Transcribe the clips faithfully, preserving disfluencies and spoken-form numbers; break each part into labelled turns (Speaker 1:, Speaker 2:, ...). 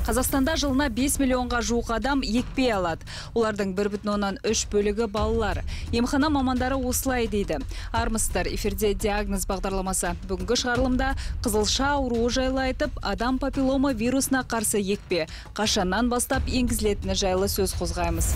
Speaker 1: Қазақстанда жылына бес миллионға жуық адам екпе алады. Олардың бір бүтін оннан үш бөлігі балалар. Емхана мамандары осылай дейді. Армысыздар, эфирде диагноз бағдарламасы. Бүгінгі шығарылымда қызылша ауруы жайлы айтып, адам папиллома вирусына қарсы екпе қашаннан бастап енгізілетіні жайлы сөз қозғаймыз.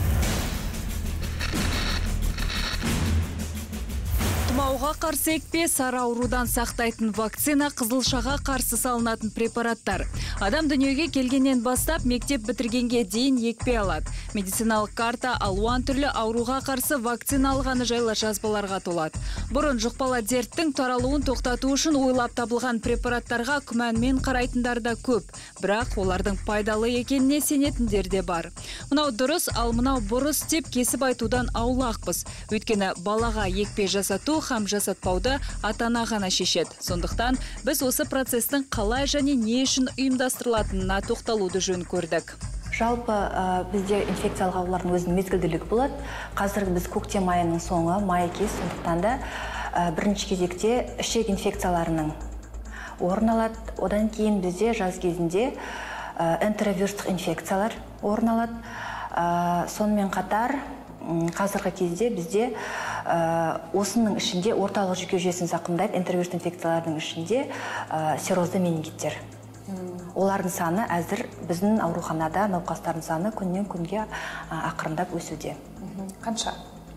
Speaker 1: Тұмауға қарсы екпе, сары аурудан сақтайтын вакцина, қызылшаға қарсы салынатын препараттар. Адам дүниеге келгеннен бастап мектеп бітіргенге дейін екпе алады. Медициналық карта алуан түрлі ауруға қарсы вакцина алғаны жайлы жазбаларға толады. Бұрын жұқпалы дерттің таралуын тоқтату үшін ойлап табылған препараттарға күмәнмен қарайтындар да көп. Бірақ олардың пайдалы екеніне сенетіндер де бар. Мынау дұрыс, ал мынау бұрыс деп кесіп айтудан аулақпыз. Өйткені балаға екпе жасату һәм жасатпауды ата-ана ғана шешеді. Сондықтан біз осы процестің қалай және не үшін ұйымдастырылатынына тоқталуды жөн көрдік.
Speaker 2: Жалпы бізде инфекциялық аурулардың өзінің мезгілділігі болады. Қазір біз көктем айының соңы, май кез, сондықтан да бірінші кезекте ішек инфекцияларының орын алады. Одан кейін бізде жаз кезінде энтеровирустық инфекциялар орын алады. Сонымен қатар қазіргі кезде бізде осының ішінде орталық жүйке жүйесін зақымдайды, энтеровирус инфекциялардың ішінде серозды менингиттер. Олардың саны әзір біздің ауруханада науқастардың саны күннен күнге ақырындап өсуде.
Speaker 3: Қанша?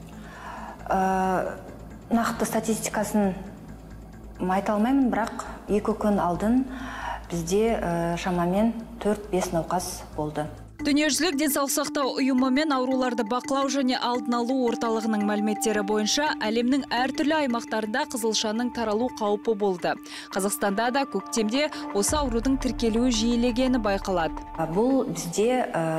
Speaker 2: Нақты статистикасын айта алмаймын, бірақ екі күн алдын бізде шамамен төрт-бес науқас болды.
Speaker 1: Дүниежүзілік денсаулық сақтау ұйымы мен ауруларды бақылау және алдын алу орталығының мәліметтері бойынша әлемнің әртүрлі аймақтарында қызылшаның таралу қаупі болды. Қазақстанда да көктемде осы аурудың тіркелуі жиілегені байқалады.
Speaker 2: Бұл бізде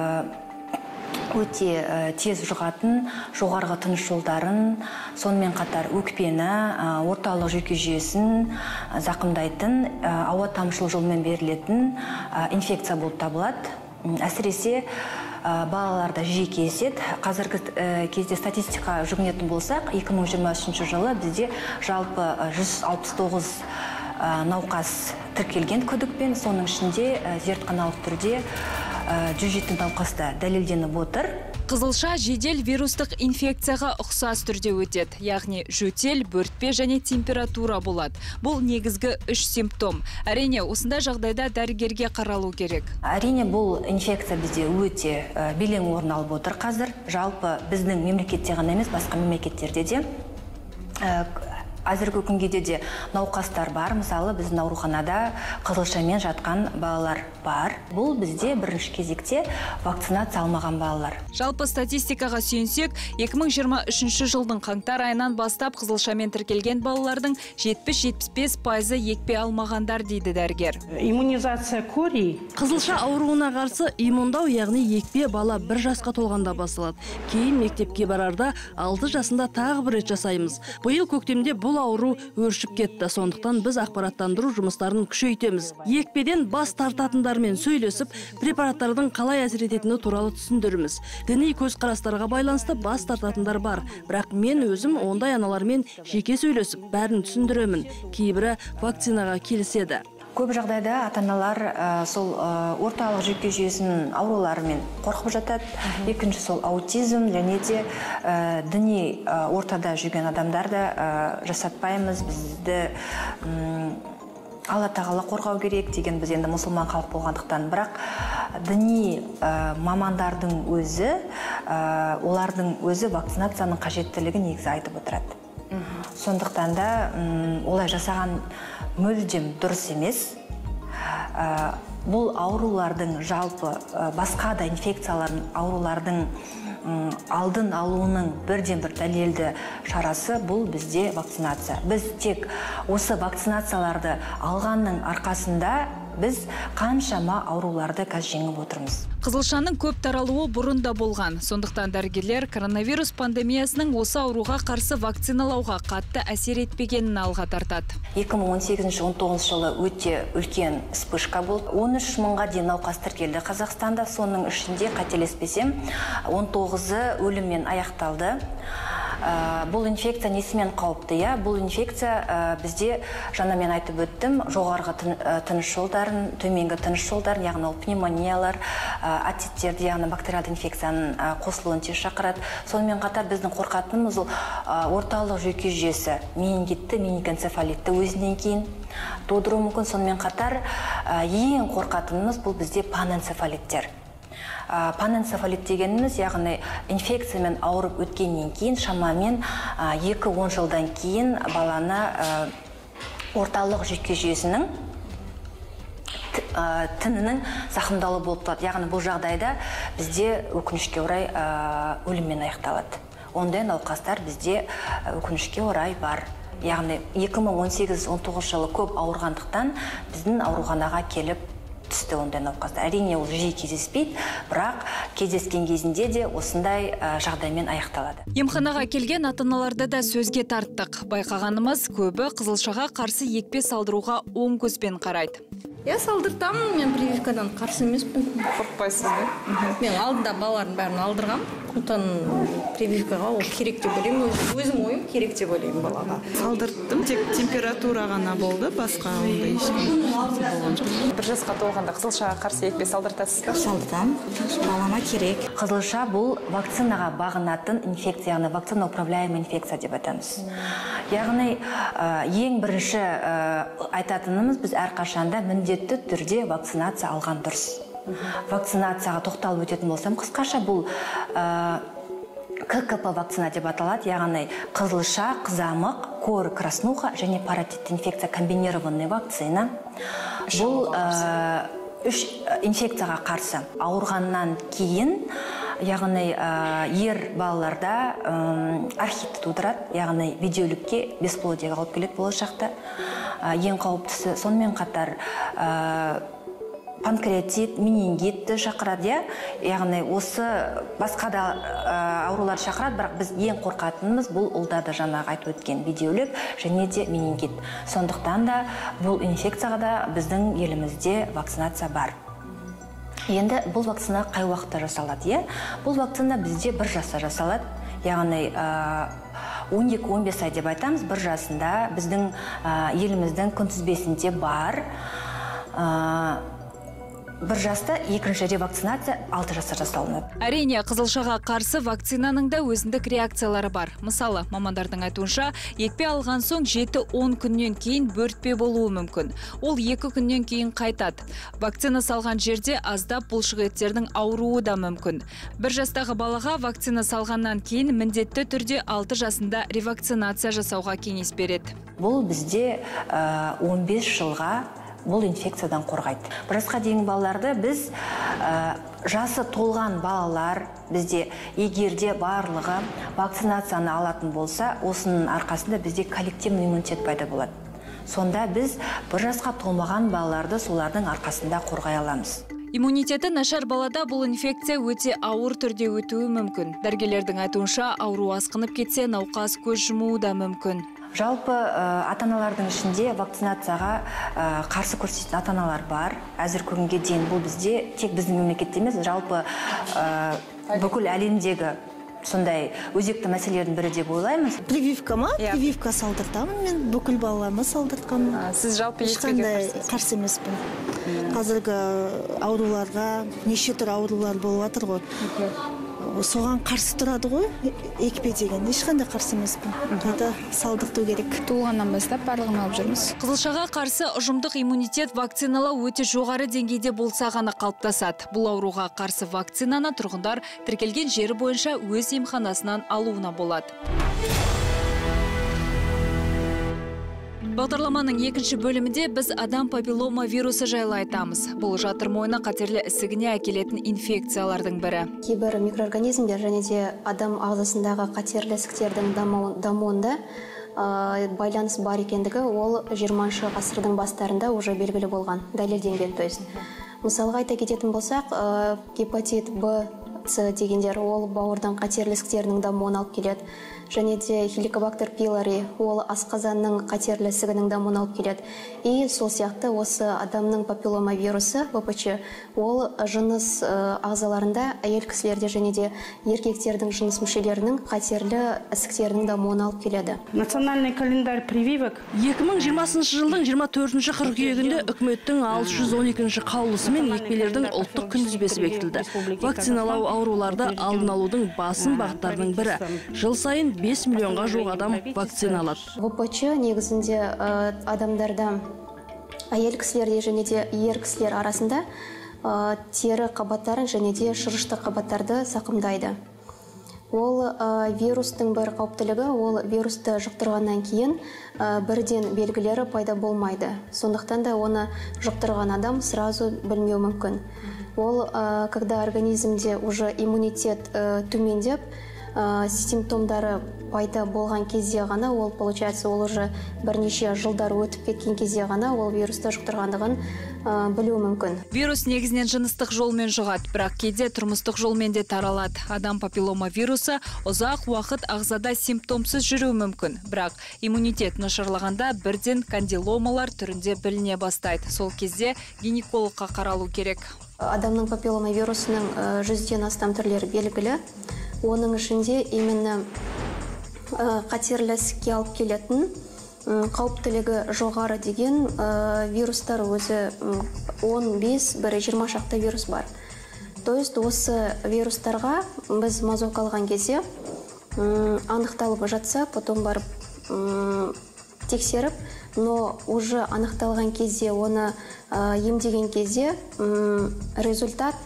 Speaker 2: өте тез жұғатын жоғарғы тыныс жолдарын, сонымен қатар өкпені, орталық жүйке жүйесін зақымдайтын, ауа тамшылық жолмен берілетін инфекция болып табылады. Әсіресе балаларда жиі кездеседі. Қазіргі кезде статистика жүгінетін болсақ, екі мың жиырма үшінші жылы бізде жалпы жүз алпыс тоғыз науқас тіркелген күдікпен, соның ішінде зертханалық түрде жүз жеті науқаста дәлелденіп отыр.
Speaker 1: Қызылша жедел вирустық инфекцияға ұқсас түрде өтеді, яғни жөтел, бөртпе және температура болады. Бұл негізгі үш симптом. Әрине, осындай жағдайда дәрігерге қаралу керек.
Speaker 2: Әрине, бұл инфекция бізде өте белең орын алып отыр қазір. Жалпы біздің мемлекетте ғана емес, басқа мемлекеттерде де әзіргі күнге де науқастар бар. Мысалы, біздің ауруханада қызылшамен жатқан балалар бар. Бұл бізде бірінші кезекте вакцинация алмаған балалар.
Speaker 1: Жалпы статистикаға сүйенсек, екі мың жиырма үшінші жылдың қаңтар айынан бастап қызылшамен тіркелген балалардың жетпіс-жетпіс бес пайызы екпе алмағандар дейді дәрігер.
Speaker 3: Иммунизация кори.
Speaker 4: Қызылша ауруына қарсы иммундау, яғни екпе бала бір жасқа толғанда басталады. Кейін мектепке барарда алты жасында тағы бір рет жасаймыз. Биыл көктемде бұл ауру өршіп кетті. Сондықтан біз ақпараттандыру жұмыстарын күшейтеміз. Екпеден бас тартатындармен сөйлесіп, препараттардың қалай әсер ететіні туралы түсіндіріміз. Діни көзқарастарға байланысты бас тартатындар бар. Бірақ мен өзім ондай аналармен жеке сөйлесіп, бәрін түсіндіремін. Кейбірі вакцинаға келіседі.
Speaker 2: Көп жағдайда ата-аналар сол орталық жүйке жүйесінің ауруларымен қорқып жатады. Екінші сол аутизм және де діни ортада жүрген адамдарды жасатпаймыз, бізді Алла тағала қорғау керек деген, біз енді мұсылман халық болғандықтан. Бірақ діни мамандардың өзі, олардың өзі вакцинацияның қажеттілігі негізі айтып отырады. Сондықтан да олай жасаған мүлдем дұрыс емес. Бұл аурулардың жалпы басқа да инфекциялардың аурулардың алдын алуының бірден бір дәлелді шарасы бұл бізде вакцинация. Біз тек осы вакцинацияларды алғанның арқасында біз қаншама ауруларды қазір жеңіп отырмыз.
Speaker 1: Қызылшаның көп таралуы бұрында болған. Сондықтан дәрігерлер коронавирус пандемиясының осы ауруға қарсы вакциналауға қатты әсер етпегенін алға тартады.
Speaker 2: екі мың он сегізінші он тоғызыншы жылы өте үлкен вспышка болды. он үш мыңға дейін науқас тіркелді Қазақстанда. Соның ішінде, қателеспесем, он тоғызы өліммен аяқталды. бұл инфекция несімен қауіпті? Я? Бұл инфекция бізде, жаңа мен айтып өттім, жоғарғы тыныс жолдарын, төменгі тыныс жолдарын, яғни ол пневмониялар, отиттерді, яғни бактериалды инфекцияның қосылуын тез шақырады. Сонымен қатар біздің қорқатынымыз ол орталық жүйке жүйесі, менингитті, менингоэнцефалитті өзінен кейін тудыруы мүмкін. Сонымен қатар ең қорқатынымыз бұл бізде панэнцефалиттер. Панэнцефалит дегеніміз, яғни инфекциямен ауырып өткеннен кейін, шамамен екі-он жылдан кейін баланы орталық жүйке жүйесінің тінінің зақымдалуы болып тұрады. Яғни бұл жағдайда бізде өкінішке орай өліммен аяқталады. Ондай науқастар бізде өкінішке орай бар. Яғни екі мың он сегіз он тоғыз жылы көп ауырғандықтан біздің ауруханаға келіп түсті ондай науқастар. Әрине ол жиі кездеспейді, бірақ кездескен кезінде де осындай жағдаймен аяқталады.
Speaker 1: Емханаға келген ата-аналарды да сөзге тарттық. Байқағанымыз, көбі қызылшаға қарсы екпе салдыруға оң көзбен қарайды.
Speaker 5: Я салдыртамын, мен прививкадан қарсы емеспін.
Speaker 3: Қорықпайсыз ба?
Speaker 5: Мен алдында балалардың бәрін алдырғам. Сондықтан прививкаға ол керек деп ойлаймын. Өзім ойым керек деп ойлаймын балаға.
Speaker 3: Салдырттым, тек температура ғана болды, басқа ондай ешкім болған жоқ. Бір жасқа толғанда қызылшаға қарсы екпе салдыртасыз ба?
Speaker 5: Салдыртам, балама керек.
Speaker 2: Қызылша бұл вакцинаға бағынатын инфекция, яғни вакцина управляемый инфекция деп айтамыз. Яғни ең бірінші айтатынымыз, біз әрқашанда міндетті түрде вакцинация алған дұрыс. Вакцинацияға тоқталып өтетін болсам, қысқаша бұл ка ка пэ вакцина деп аталады, яғни қызылша, қызамық, кор, краснуха және паротитті инфекция комбинированный вакцина. Бұл үш инфекцияға қарсы ауырғаннан кейін, яғни ер балаларда архитті тудырады, яғни видеолікке бесплодияға алып келеді болашақта. Ең қауіптісі, сонымен қатар панкреатит, менингитті шақырады, яғни осы басқа да аурулар шақырады, бірақ біз ең қорқатынымыз бұл ұлдарды жаңағы айтып өткен видеолік және де менингит. Сондықтан да бұл инфекцияға да біздің елімізде вакцинация бар. Енді бұл вакцина қай уақытта жасалады? Бұл вакцина бізде бір жаста жасалады, яғни он екі он бес ай деп айтамыз, бір жасында біздің еліміздің күнтізбесінде бар. Бір жаста екінші ревакцинация алты жаста жасалынады.
Speaker 1: Әрине, қызылшаға қарсы вакцинаның да өзіндік реакциялары бар. Мысалы, мамандардың айтуынша, екпе алған соң жеті он күннен кейін бөртпе болуы мүмкін. Ол екі күннен кейін қайтады. Вакцина салған жерде аздап бұлшық еттердің ауруы да мүмкін. Бір жастағы балаға вакцина салғаннан кейін міндетті түрде алты жасында ревакцинация жасауға кеңес береді.
Speaker 2: Бұл бізде он бес жылға бұл инфекциядан қорғайды. Бір жасқа дейінгі балаларды біз жасы толған балалар бізде егерде барлығы вакцинацияны алатын болса, осының арқасында бізде коллективный иммунитет пайда болады. Сонда біз бір жасқа толмаған балаларды солардың арқасында қорғай аламыз.
Speaker 1: Иммунитеті нашар балада бұл инфекция өте ауыр түрде өтуі мүмкін. Дәрігерлердің айтуынша, ауру асқынып кетсе, науқас көз жұмуы да мүмкін.
Speaker 2: Жалпы ата-аналардың ішінде вакцинацияға қарсы көрсететін ата-аналар бар. Әзір күнге дейін бұл бізде тек біздің мемлекетте емес, жалпы бүкіл әлемдегі сондай өзекті мәселелердің бірі деп ойлаймыз.
Speaker 6: Прививка ма? Прививка салдыртамын мен, бүкіл балаларыма салдыртқанмын.
Speaker 3: Сіз жалпы екпеге
Speaker 6: қарсы емеспін. Қазіргі ауруларға неше түр аурулар болып жатыр ғой. Соған қарсы тұрады ғой, екпе деген. Ешқандай қарсы емеспін. Қайта салдырту керек.
Speaker 7: Туылғаннан бастап барлығын алып жүрміз.
Speaker 1: Қызылшаға қарсы ұжымдық иммунитет вакциналау өте жоғары деңгейде болса ғана қалыптасады. Бұл ауруға қарсы вакцинаны тұрғындар тіркелген жері бойынша өз емханасынан алуына болады. Бағдарламаның екінші бөлімінде біз адам папиллома вирусы жайлы айтамыз. Бұл жатыр мойны қатерлі ісігіне әкелетін инфекциялардың бірі.
Speaker 8: Кейбір микроорганизмдер және де адам ағзасындағы қатерлі ісіктердің дамуында байланыс бар екендігі ол жиырмасыншы ғасырдың бастарында уже белгілі болған, дәлелденген. То есть, мысалға айта кететін болсақ, гепатит Б С дегендер ол бауырдың қатерлі ісіктерінің дамуына алып келеді. Және де хеликобактер пилори ол асқазанның қатерлі ісігінің дамуына алып келеді. И сол сияқты осы адамның папиллома вирусы вэ пэ че ол жыныс ағзаларында әйел кісілерде және де еркектердің жыныс мүшелерінің қатерлі ісіктерінің дамуына алып келеді.
Speaker 9: Национальный календарь прививок
Speaker 4: екі мың жиырмасыншы жылдың жиырма төртінші қыркүйегінде үкіметтің алты жүз он екінші қаулысымен екпелердің ұлттық күнтізбесі бекітілді. Вакциналау ауруларды алдын алудың басым бағыттарының бірі. Жыл сайын бес миллионға жуық адам вакциналады.
Speaker 8: вэ пэ че негізінде адамдарда әйел кісілерде және де ер кісілер арасында тері қабаттарын және де шырышты қабаттарды сақымдайды. Ол вирустың бір қауіптілігі, ол вирусты жұқтырғаннан кейін бірден белгілері пайда болмайды. Сондықтан да оны жұқтырған адам сразу білмеу мүмкін. Ол, когда организмде уже иммунитет төмендеп, симптомдары пайда болған кезде ғана, ол, получается, ол уже бірнеше жылдар өтіп кеткен кезде ғана ол вирусты жұқтырғандығын білуі мүмкін.
Speaker 1: Вирус негізінен жыныстық жолмен жұғады, бірақ кейде тұрмыстық жолмен де таралады. Адам папиллома вирусы ұзақ уақыт ағзада симптомсыз жүруі мүмкін, бірақ иммунитет нашарлағанда бірден кандиломалар түрінде біліне бастайды. Сол кезде гинекологқа қаралу керек.
Speaker 8: Адамның папиллома вирусының жүзден астам түрлері белгілі. Оның ішінде именно қатерлі ісікке алып келетін қауіптілігі жоғары деген вирустар өзі он бес жиырма шақты вирус бар. То есть осы вирустарға біз мазок алған кезде анықталып жатса, потом барып тексеріп, но уже анықталған кезде, оны емдеген кезде результат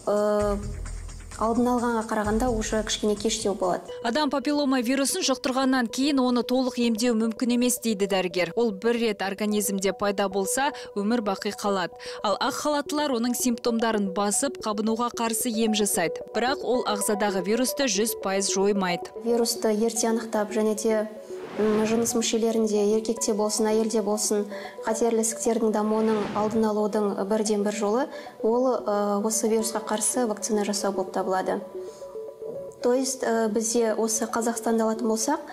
Speaker 8: алдын алғанға қарағанда уже кішкене кештеу болады.
Speaker 1: Адам папиллома вирусын жұқтырғаннан кейін оны толық емдеу мүмкін емес дейді дәрігер. Ол бір рет организмде пайда болса, өмір бақи қалады. Ал ақ халаттылар оның симптомдарын басып, қабынуға қарсы ем жасайды. Бірақ ол ағзадағы вирусты жүз пайыз жоймайды.
Speaker 8: Вирусты ерте анықтап, және де жыныс мүшелерінде, еркекте болсын, әйелде болсын, қатерлі ісіктердің дамуының алдын алудың бірден бір жолы, ол осы вирусқа қарсы вакцина жасау болып табылады. То есть бізде осы Қазақстанда алатын болсақ,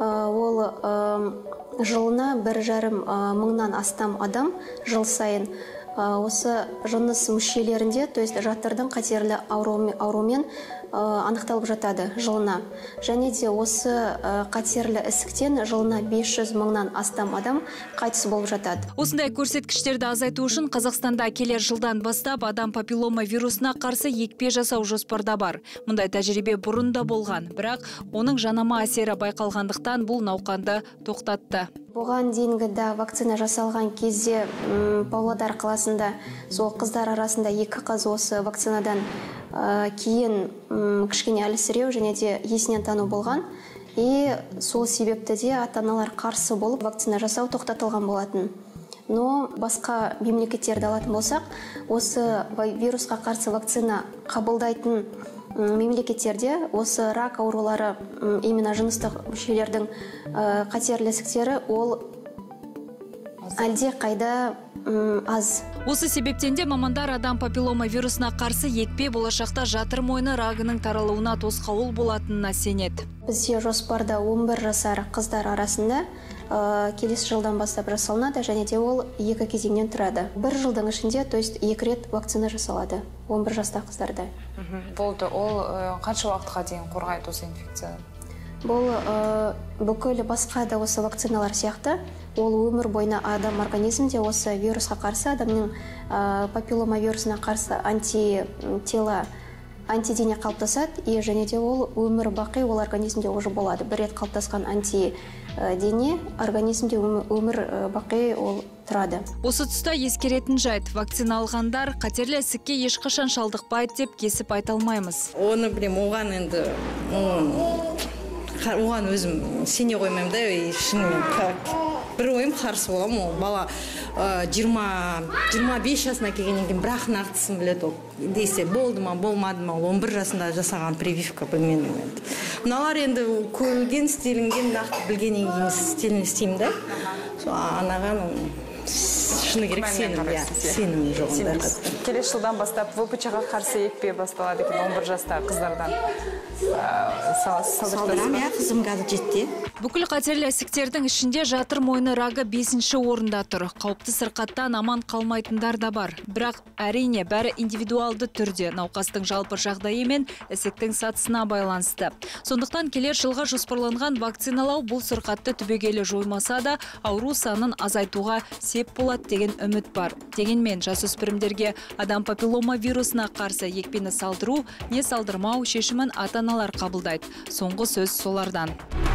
Speaker 8: ол жылына бір жарым мыңнан астам адам жыл сайын осы жыныс мүшелерінде, то есть жатырдың қатерлі аурумен анықталып жатады жылына. Және де осы қатерлі ісіктен жылына бес жүз мыңнан астам адам қайтыс болып жатады.
Speaker 1: Осындай көрсеткіштерді азайту үшін Қазақстанда келер жылдан бастап адам папиллома вирусына қарсы екпе жасау жоспарда бар. Мұндай тәжірибе бұрын да болған, бірақ оның жанама әсері байқалғандықтан бұл науқанды тоқтатты.
Speaker 8: Бұған дейінгі да вакцина жасалған кезде Павлодар қаласында сол қыздар арасында екі қыз осы вакцинадан кейін кішкене әлсіреу және де есінен тану болған. И сол себепті де ата-аналар қарсы болып вакцина жасау тоқтатылған болатын. Но басқа мемлекеттерді алатын болсақ, осы вирусқа қарсы вакцина қабылдайтын мемлекеттерде осы рак аурулары, именно жыныстық мүшелердің қатерлі ісіктері ол әлде қайда аз.
Speaker 1: Осы себептен де мамандар адам папиллома вирусына қарсы екпе болашақта жатыр мойны рагының таралуына тосқауыл болатынына сенеді.
Speaker 8: Бізде жоспарда он бір жасар қыздар арасында келесі жылдан бастап жасалынады, және де ол екі кезеңнен тұрады. Бір жылдың ішінде, то есть екі рет вакцина жасалады он бір жаста қыздарда.
Speaker 10: Болды, ол қанша уақытқа дейін қорғайды осы инфекциядан?
Speaker 8: Бұл бүкіл басқа да осы вакциналар сияқты, ол өмір бойына адам организмде осы вирусқа қарсы, адамның папиллома вирусына қарсы антитела, антидене қалыптасады, и және де ол өмір бақи ол организмде уже болады. Бір рет қалыптасқан антидене организмде өмір бақи ол тұрады.
Speaker 1: Осы тұста ескеретін жайт, вакцина алғандар қатерлі ісікке ешқашан шалдықпайды деп кесіп айта алмаймыз.
Speaker 5: Оны білем, оған енді оған өзім сене қоймайым да, шынымен бір ойым қарсы болам. Ол бала жиырма бес жасына келгеннен кейін бірақ нақтысын біледі. Ол десе болды ма, болмады ма, он бір жасында жасаған прививка білмедім енді. Мыналар енді көрілген, істелінген, нақты білгеннен кейін істелін істеймін да. Анаған шыны керек сенім, сенім жоғында.
Speaker 10: келесі жылдан бастап ВПЧ-ға қарсы екпе басталады екен он бір жастағы қыздардан.
Speaker 5: Салдырам, я қызым қазір жетті.
Speaker 1: Бүкіл қатерлі ісіктердің ішінде жатыр мойны рагы бесінші орында тұр. Қауіпті сырқаттан аман қалмайтындар да бар. Бірақ әрине бәрі индивидуалды түрде науқастың жалпы жағдайы мен ісіктің сатысына байланысты. Сондықтан келер жылға жоспарланған вакциналау бұл сырқатты түбегейлі жоймаса да ауру санын азайтуға сеп болады деген үміт бар. Дегенмен жасөспірімдерге адам папиллома вирусына қарсы екпені салдыру, не салдырмау шешімін ата-аналар қабылдайды. Соңғы сөз солардан.